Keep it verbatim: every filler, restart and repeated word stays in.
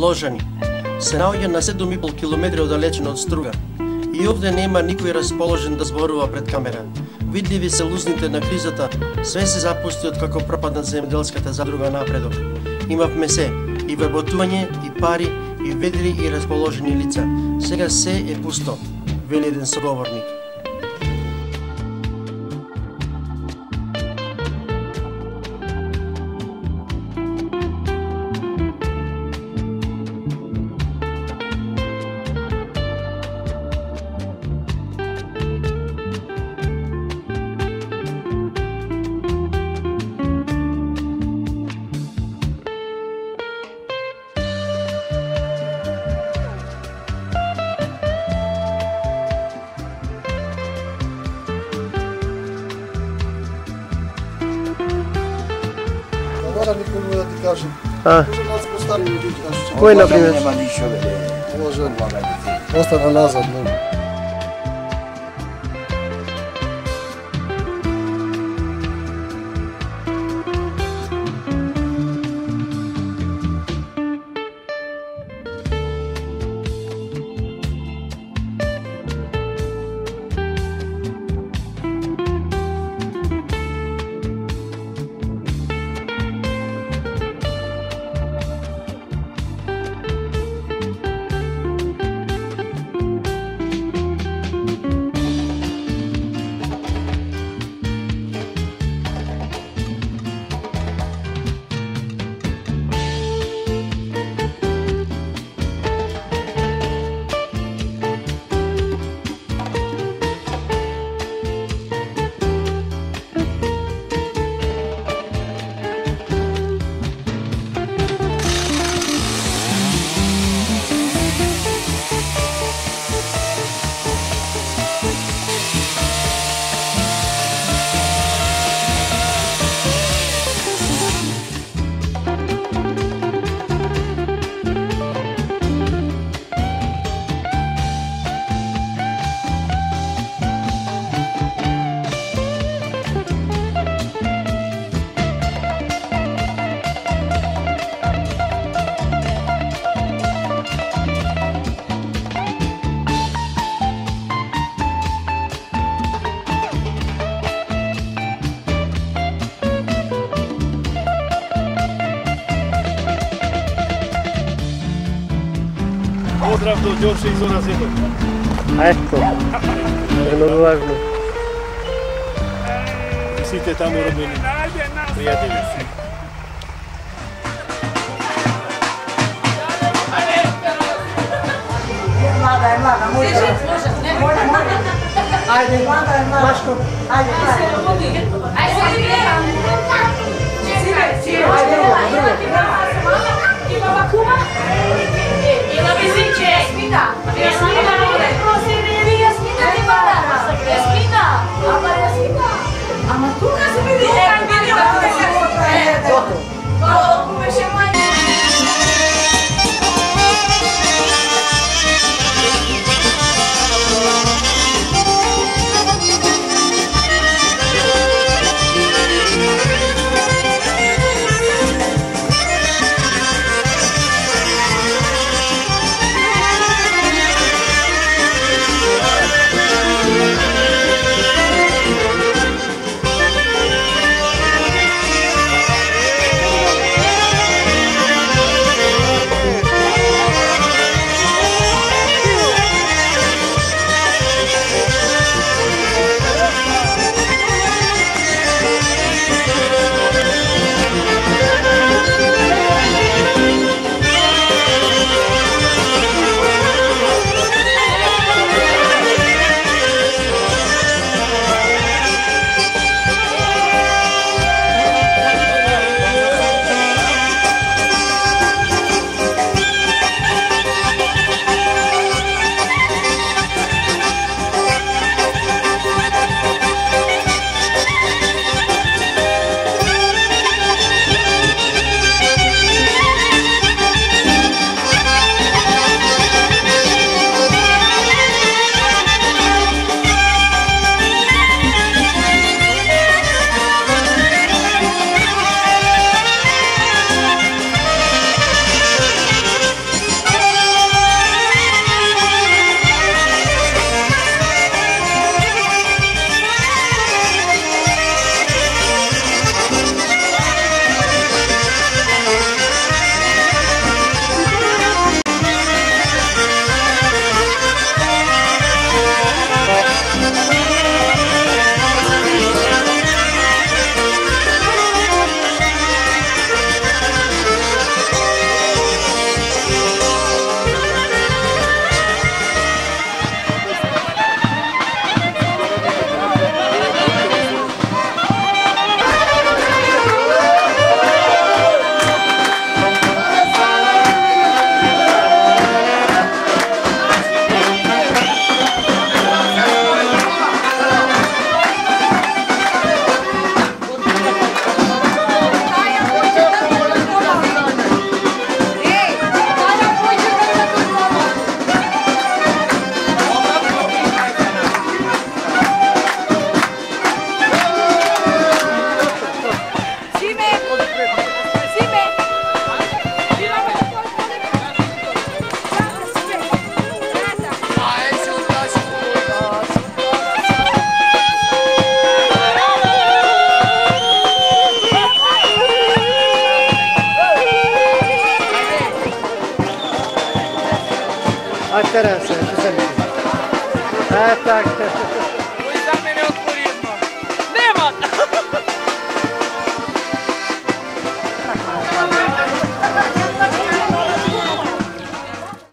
расположени. Се наоѓа на седум и пол километри оддалечено од Струга. И овде нема никој расположен да зборува пред камера. Видливи се лузните на кризата, све се запусти од како пропадна земјоделската задруга напредок. Имавме се, и вработување, и пари, и ведри и расположени лица. Сега се е пусто, вели еден соговорник. Мора никому да ти кажем. А? Може да се постави да ти кажеш. Кој, например? Нема ништо, бе. Може, остана назад многу. Pozdrav do Đorše iz Zona Zedo. Eto, много важно. Сите таму роднини, пријатели. Mlada je mlada, može. Može, može. Ajde, mlada je mlada. Maško, ajde, ajde. Ajde, ajde. Ajde, Ima bakuma? Ima biziće. Jasmina. Jasmina. Jasmina ti bada. Jasmina. Ama Jasmina. Ama tu kad se vidi. Toto. Kako kumeše manje. A teraz, tu se A tak.